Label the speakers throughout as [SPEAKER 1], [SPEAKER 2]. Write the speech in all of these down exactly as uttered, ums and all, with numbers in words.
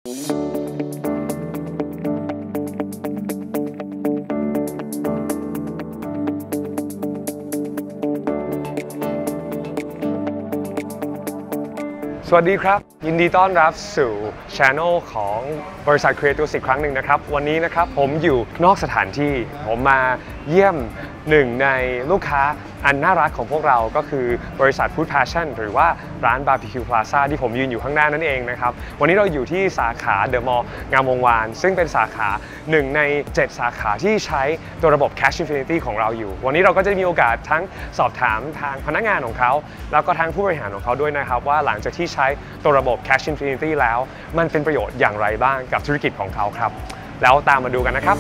[SPEAKER 1] สวัสดีครับยินดีต้อนรับสู่ช anel ของบริษัท Creatus อีกครั้งหนึ่งนะครับวันนี้นะครับผมอยู่นอกสถานที่ผมมาเยี่ยมหนึ่งในลูกค้าอันน่ารักของพวกเราก็คือบริษัท Food Passion หรือว่าร้าน Barbecue Plaza ที่ผมยืนอยู่ข้างหน้านั่นเองนะครับวันนี้เราอยู่ที่สาขาเดอะมอลล์งามวงวานซึ่งเป็นสาขาหนึ่งในเจ็ดสาขาที่ใช้ตัวระบบ Cash Infinity ของเราอยู่วันนี้เราก็จะมีโอกาสทั้งสอบถามทางพนักงานของเขาแล้วก็ทางผู้บริหารของเขาด้วยนะครับว่าหลังจากที่ใช้ตัวระบบ Cash Infinity แล้วมันเป็นประโยชน์อย่างไรบ้างกับธุรกิจของเขาครับแล้วตามมาดูกันนะครับ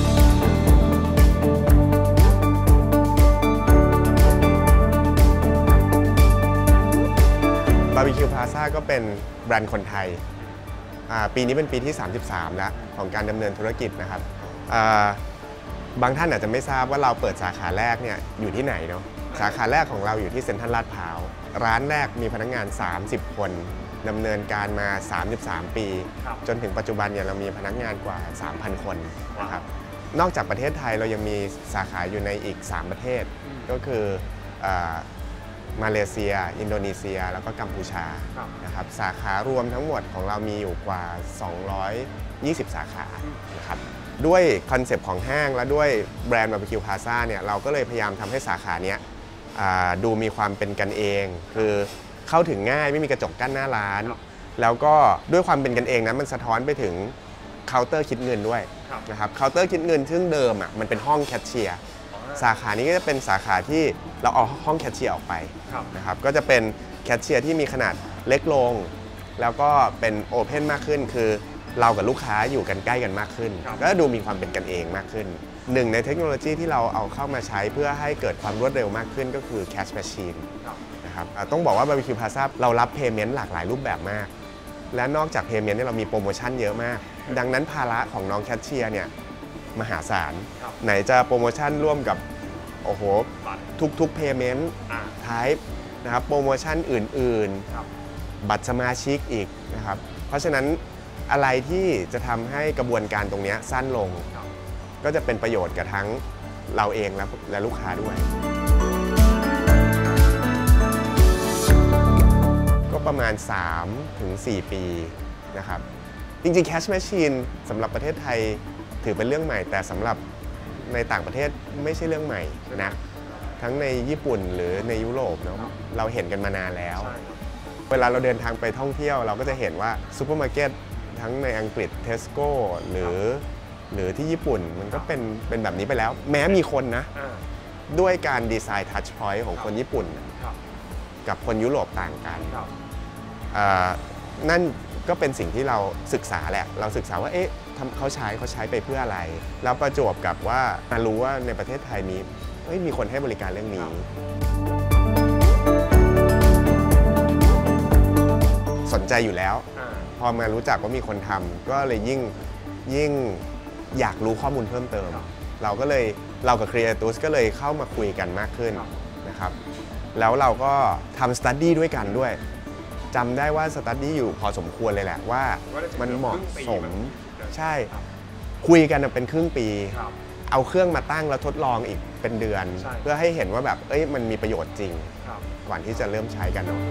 [SPEAKER 2] Barbecue Plaza ก็เป็นแบรนด์คนไทยปีนี้เป็นปีที่สามสิบสามแล้วของการดำเนินธุรกิจนะครับบางท่านอาจจะไม่ทราบว่าเราเปิดสาขาแรกเนี่ยอยู่ที่ไหนเนาะสาขาแรกของเราอยู่ที่เซ็นทรัลลาดพร้าวร้านแรกมีพนักงานสามสิบคนดำเนินการมาสามสิบสามปีจนถึงปัจจุบันเนี่ยเรามีพนักงานกว่า สามพัน คนนะครับนอกจากประเทศไทยเรายังมีสาขาอยู่ในอีกสามประเทศก็คือมาเลเซียอินโดนีเซียแล้วก็กัมพูชานะครับสาขารวมทั้งหมดของเรามีอยู่กว่าสองร้อยยี่สิบสาขานะครับด้วยคอนเซปต์ของห้างและด้วยแบรนด์ Barbecue Plaza เนี่ยเราก็เลยพยายามทำให้สาขาเนี้ยดูมีความเป็นกันเองคือเข้าถึงง่ายไม่มีกระจกกั้นหน้าร้านแล้วก็ด้วยความเป็นกันเองนั้นมันสะท้อนไปถึงเคาน์เตอร์คิดเงินด้วยนะครับเคาน์เตอร์คิดเงินซึ่งเดิมอ่ะมันเป็นห้องแคชเชียร์สาขานี้ก็จะเป็นสาขาที่เราเอาห้องแคชเชียร์ออกไปนะครับก็จะเป็นแคชเชียร์ที่มีขนาดเล็กลงแล้วก็เป็นโอเพนมากขึ้นคือเรากับลูกค้าอยู่กันใกล้กันมากขึ้นก็ดูมีความเป็นกันเองมากขึ้นหนึ่งในเทคโนโลยีที่เราเอาเข้ามาใช้เพื่อให้เกิดความรวดเร็วมากขึ้นก็คือ Cash Machine นะครับต้องบอกว่า Barbecue Plaza เรารับ Payment หลากหลายรูปแบบมากและนอกจาก Payment เนี่ยเรามีโปรโมชั่นเยอะมากดังนั้นภาระของน้องแคชเชียร์เนี่ยมหาศาลไหนจะโปรโมชั่นร่วมกับโอ้โหทุกๆ Payment Type นะครับโปรโมชั่นอื่นๆบัตรสมาชิกอีกนะครับเพราะฉะนั้นอะไรที่จะทำให้กระบวนการตรงนี้สั้นลงก็จะเป็นประโยชน์กับทั้งเราเองและและลูกค้าด้วยก็ประมาณ สามถึงสี่ ปีนะครับจริงๆ Cash Machine สำหรับประเทศไทยถือเป็นเรื่องใหม่แต่สำหรับในต่างประเทศไม่ใช่เรื่องใหม่นะทั้งในญี่ปุ่นหรือในยุโรปเนาะเราเห็นกันมานานแล้วเวลาเราเดินทางไปท่องเที่ยวเราก็จะเห็นว่าซูเปอร์มาร์เก็ตทั้งในอังกฤษ Tesco หรือหรือที่ญี่ปุ่นมันก็เป็นเป็นแบบนี้ไปแล้วแม้มีคนนะด้วยการดีไซน์ทัชพอยต์ของคนญี่ปุ่นกับคนยุโรปต่างกันนั่นก็เป็นสิ่งที่เราศึกษาแหละเราศึกษาว่าเอ๊ะเขาใช้เขาใช้ไปเพื่ออะไรแล้วประจวบกับว่ามารู้ว่าในประเทศไทยมีมีคนให้บริการเรื่องนี้สนใจอยู่แล้วพอมารู้จักว่ามีคนทำก็เลยยิ่งยิ่งอยากรู้ข้อมูลเพิ่มเติมเราก็เลยเรากับ Creatus ก็เลยเข้ามาคุยกันมากขึ้นนะครับแล้วเราก็ทำ study ด้วยกันด้วยจำได้ว่า study อยู่พอสมควรเลยแหละว่ามันเหมาะสมใช่คุยกันเป็นครึ่งปีเอาเครื่องมาตั้งแล้วทดลองอีกเป็นเดือนเพื่อให้เห็นว่าแบบเอ้ยมันมีประโยชน์จริงก่อนที่จะเริ่มใช้กันเนาะ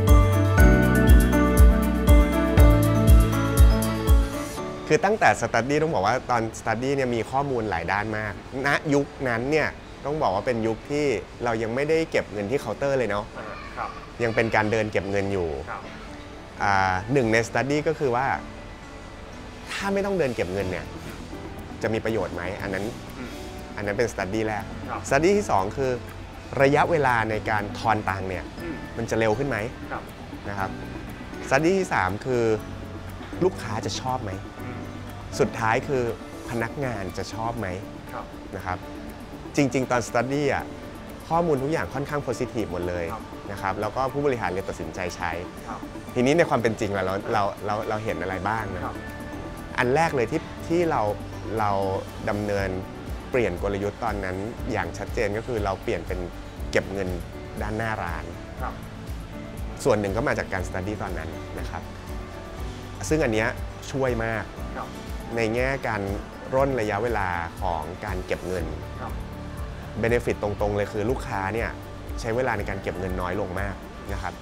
[SPEAKER 2] คือตั้งแต่สตัดดี้ต้องบอกว่าตอนสตัดดี้เนี่ยมีข้อมูลหลายด้านมากณยุคนั้นเนี่ยต้องบอกว่าเป็นยุคที่เรายังไม่ได้เก็บเงินที่เคาน์เตอร์เลยเนาะยังเป็นการเดินเก็บเงินอยู่หนึ่งในสตัดดี้ก็คือว่าถ้าไม่ต้องเดินเก็บเงินเนี่ยจะมีประโยชน์ไหมอันนั้นอันนั้นเป็นสตัดดี้แรกสตัดดี้ที่สองคือระยะเวลาในการทอนตังค์เนี่ยมันจะเร็วขึ้นไหมนะครับสตัดดี้ที่สามคือลูกค้าจะชอบไหมสุดท้ายคือพนักงานจะชอบไหมนะครับจริงๆตอนสตัดดี้อ่ะข้อมูลทุกอย่างค่อนข้างโพซิทีฟหมดเลยนะครับแล้วก็ผู้บริหารเลยตัดสินใจใช้ทีนี้ในความเป็นจริงเราเราเราเราเห็นอะไรบ้างนะอันแรกเลยที่ที่เราเราดำเนินเปลี่ยนกลยุทธ์ตอนนั้นอย่างชัดเจนก็คือเราเปลี่ยนเป็นเก็บเงินด้านหน้าร้านส่วนหนึ่งก็มาจากการสตัดดี้ตอนนั้นนะครับซึ่งอันเนี้ยช่วยมากในแง่การร่นระยะเวลาของการเก็บเงินเบเนฟิตตรงๆเลยคือลูกค้าเนี่ยใช้เวลาในการเก็บเงินน้อยลงมากนะครับ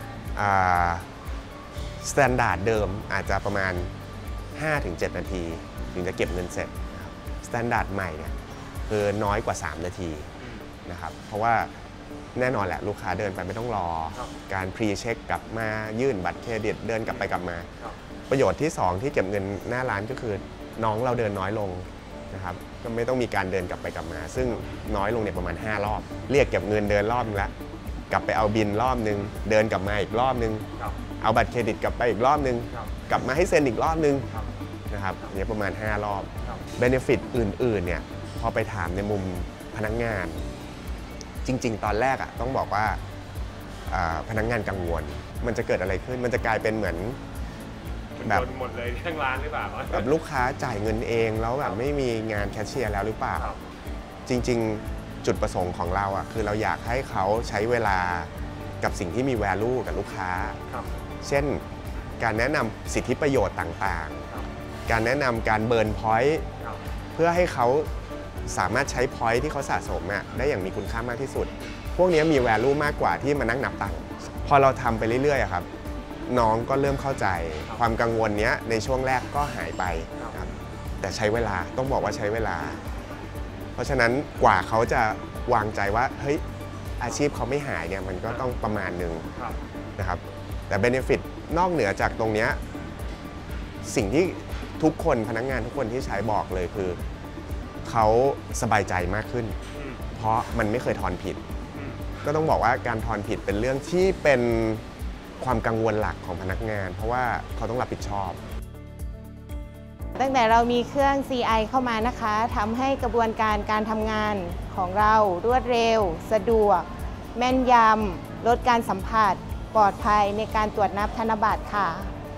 [SPEAKER 2] สแตนดาร์ดเดิมอาจจะประมาณ ห้าถึงเจ็ด นาทีถึงจะเก็บเงินเสร็จสแตนดาร์ดใหม่เนี่ยคือน้อยกว่าสามนาทีนะครับเพราะว่าแน่นอนแหละลูกค้าเดินไปไม่ต้องรอการพรีเช็คกลับมายื่นบัตรเครดิตเดินกลับไปกลับมาประโยชน์ที่สองที่เก็บเงินหน้าร้านก็คือน้องเราเดินน้อยลงนะครับก็ไม่ต้องมีการเดินกลับไปกลับมาซึ่งน้อยลงเนี่ยประมาณห้ารอบเรียกเก็บเงินเดินรอบนึงแล้วกลับไปเอาบินรอบนึงเดินกลับมาอีกรอบนึงเอาบัตรเครดิตกลับไปอีกรอบนึงกลับมาให้เซ็นอีกรอบนึงนะครับเนี่ยประมาณห้ารอบเบเนฟิตอื่นๆเนี่ยพอไปถามในมุมพนักงานจริงๆตอนแรกอ่ะต้องบอกว่าพนักงานกังวลมันจะเกิดอะไรขึ้นมันจะกลายเป็นเหมือนแบบ
[SPEAKER 1] หมดเลยทั้งร้านหรือเปล่า
[SPEAKER 2] แบบลูกค้าจ่ายเงินเองแล้วแบบไม่มีงานแคชเชียร์แล้วหรือเปล่าจริงๆจุดประสงค์ของเราอ่ะคือเราอยากให้เขาใช้เวลากับสิ่งที่มี value กับลูกค้าเช่นการแนะนำสิทธิประโยชน์ต่างๆการแนะนำการเบิร์นพอยต์เพื่อให้เขาสามารถใช้พอยต์ที่เขาสะสมได้อย่างมีคุณค่ามากที่สุดพวกนี้มี value มากกว่าที่มานั่งนับตังค์พอเราทำไปเรื่อยๆครับน้องก็เริ่มเข้าใจความกังวลนี้ในช่วงแรกก็หายไปครับแต่ใช้เวลาต้องบอกว่าใช้เวลาเพราะฉะนั้นกว่าเขาจะวางใจว่าเฮ้ยอาชีพเขาไม่หายเนี่ยมันก็ต้องประมาณหนึ่งนะครับแต่ benefit นอกเหนือจากตรงนี้สิ่งที่ทุกคนพนักงานทุกคนที่ใช้บอกเลยคือเขาสบายใจมากขึ้นเพราะมันไม่เคยทอนผิดก็ต้องบอกว่าการทอนผิดเป็นเรื่องที่เป็นความกังวลหลักของพนักงานเพราะว่าเขาต้องรับผิดชอบ
[SPEAKER 3] ตั้งแต่เรามีเครื่อง ซี ไอ เข้ามานะคะทำให้กระบวนการการทำงานของเรารวดเร็วสะดวกแม่นยำลดการสัมผัสปลอดภัยในการตรวจนับธนบัตรค่ะ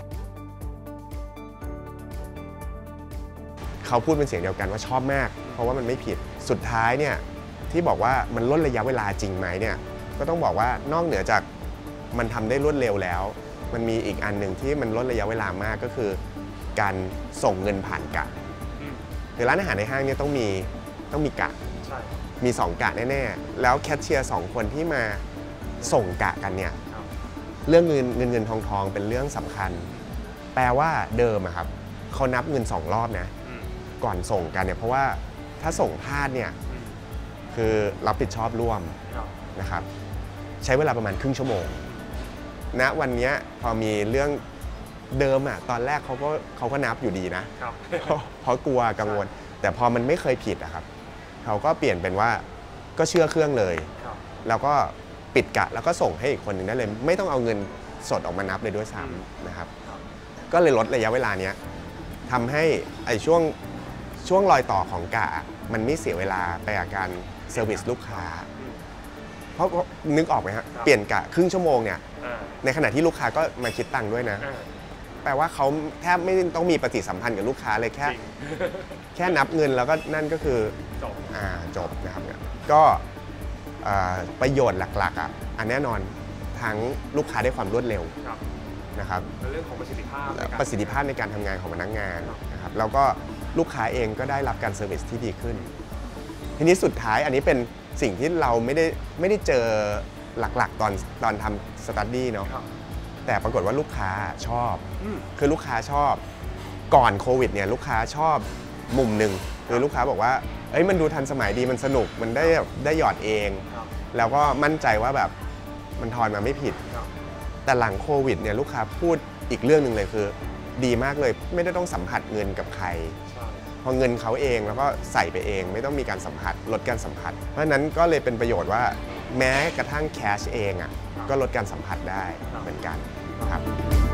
[SPEAKER 2] เขาพูดเป็นเสียงเดียวกันว่าชอบมากเพราะว่ามันไม่ผิดสุดท้ายเนี่ยที่บอกว่ามันลดระยะเวลาจริงไหมเนี่ยก็ต้องบอกว่านอกเหนือจากมันทำได้รวดเร็วแล้วมันมีอีกอันหนึ่งที่มันลดระยะเวลามากก็คือการส่งเงินผ่านกะคือร้านอาหารในห้างเนี่ยต้องมีต้องมีกะมีสองกะแน่ๆแล้วแคชเชียร์สองคนที่มาส่งกะกันเนี่ยเรื่องเงินเงินเงินทองทองเป็นเรื่องสำคัญแปลว่าเดิมอะครับเขานับเงินสองรอบนะก่อนส่งกันเนี่ยเพราะว่าถ้าส่งพลาดเนี่ยคือรับผิดชอบร่วมนะครับใช้เวลาประมาณครึ่งชั่วโมงณวันนี้พอมีเรื่องเดิมอ่ะตอนแรกเขาก็เขาก็นับอยู่ดีนะเพราะกลัวกังวลแต่พอมันไม่เคยผิดอะครับเขาก็เปลี่ยนเป็นว่าก็เชื่อเครื่องเลยแล้วก็ปิดกะแล้วก็ส่งให้อีกคนหนึ่งได้เลยไม่ต้องเอาเงินสดออกมานับเลยด้วยซ้ำนะครับก็เลยลดระยะเวลานี้ทำให้ไอ้ช่วงช่วงรอยต่อของกะมันไม่เสียเวลาไปกับการเซอร์วิสลูกค้าเพราะนึกออกไหมฮะเปลี่ยนกะครึ่งชั่วโมงเนี่ยในขณะที่ลูกค้าก็มาคิดตังค์ด้วยนะแปลว่าเขาแทบไม่ต้องมีปฏิสัมพันธ์กับลูกค้าเลยแค่แค่นับเงินแล้วก็นั่นก็คือจบอ่าจบนะครับก็ประโยชน์หลักๆอ่ะอันแน่นอนทั้งลูกค้าได้ความรวดเร็วนะครับ
[SPEAKER 1] เรื่องของประสิทธิภาพ
[SPEAKER 2] ประสิทธิภาพในการทำงานของพนักงานนะครับแล้วก็ลูกค้าเองก็ได้รับการเซอร์วิสที่ดีขึ้นทีนี้สุดท้ายอันนี้เป็นสิ่งที่เราไม่ได้ไม่ได้เจอหลักๆตอนตอนทำสตั๊ดดี้เนาะแต่ปรากฏว่าลูกค้าชอบคือลูกค้าชอบก่อนโควิดเนี่ยลูกค้าชอบมุมหนึ่งคือลูกค้าบอกว่าเอ้ยมันดูทันสมัยดีมันสนุกมันได้ได้หยอดเองแล้วก็มั่นใจว่าแบบมันทอนมาไม่ผิดแต่หลังโควิดเนี่ยลูกค้าพูดอีกเรื่องหนึ่งเลยคือดีมากเลยไม่ได้ต้องสัมผัสเงินกับใครพอเงินเขาเองแล้วก็ใส่ไปเองไม่ต้องมีการสัมผัสลดการสัมผัสเพราะนั้นก็เลยเป็นประโยชน์ว่าแม้กระทั่งแคชเองอ่ะก็ลดการสัมผัสได้เหมือนกันครับ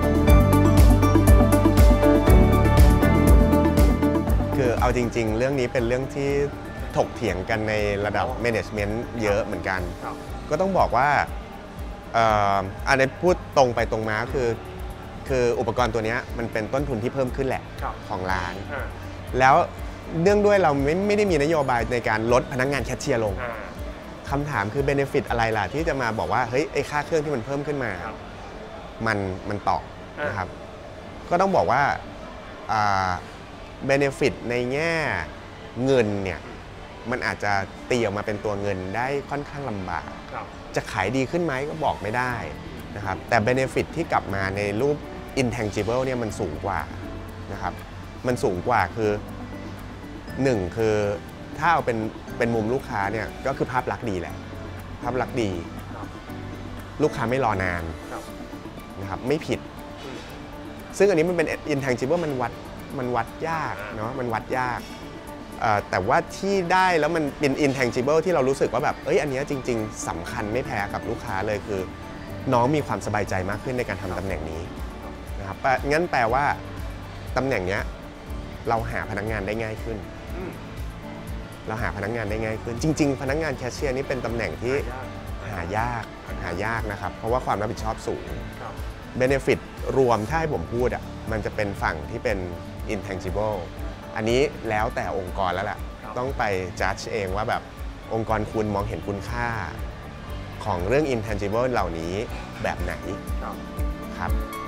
[SPEAKER 2] คือเอาจริงๆเรื่องนี้เป็นเรื่องที่ถกเถียงกันในระดับแมネจเมนต์เยอะเหมือนกันก็ต้องบอกว่าอันนี้พูดตรงไปตรงมาคือคืออุปกรณ์ตัวนี้มันเป็นต้นทุนที่เพิ่มขึ้นแหละของร้านแล้วเนื่องด้วยเราไม่ไม่ได้มีนโยบายในการลดพนักงานแคชเชียร์ลงคำถามคือเบเนฟิตอะไรล่ะที่จะมาบอกว่าเฮ้ยไอ้ค่าเครื่องที่มันเพิ่มขึ้นมามันมันตอบนะครับก็ต้องบอกว่าเบเนฟิตในแง่เงินเนี่ยมันอาจจะตีออกมาเป็นตัวเงินได้ค่อนข้างลำบากจะขายดีขึ้นไหมก็บอกไม่ได้นะครับแต่เบเนฟิตที่กลับมาในรูป intangible เนี่ยมันสูงกว่านะครับมันสูงกว่าคือหนึ่งคือถ้าเอาเป็นเป็นมุมลูกค้าเนี่ยก็คือภาพลักษณ์ดีแหละภาพลักษณ์ดีลูกค้าไม่รอนานนะครับไม่ผิดซึ่งอันนี้มันเป็น intangible มันวัดมันวัดยากเนาะมันวัดยากแต่ว่าที่ได้แล้วมันเป็น intangible ที่เรารู้สึกว่าแบบเอ้ยอันนี้จริงๆสำคัญไม่แพ้กับลูกค้าเลยคือน้องมีความสบายใจมากขึ้นในการทำตำแหน่งนี้นะครับงั้นแปลว่าตำแหน่งนี้เราหาพนักงานได้ง่ายขึ้นเราหาพนักงานได้ง่ายขึ้นจริงๆพนักงานแคชเชียร์นี่เป็นตำแหน่งที่หายากหายากนะครับเพราะว่าความรับผิดชอบสูงเบเนฟิตรวมถ้าให้ผมพูดอ่ะมันจะเป็นฝั่งที่เป็น intangible อันนี้แล้วแต่องค์กรแล้วแหละต้องไป judge เองว่าแบบองค์กรคุณมองเห็นคุณค่าของเรื่อง intangible เหล่านี้แบบไหนครับ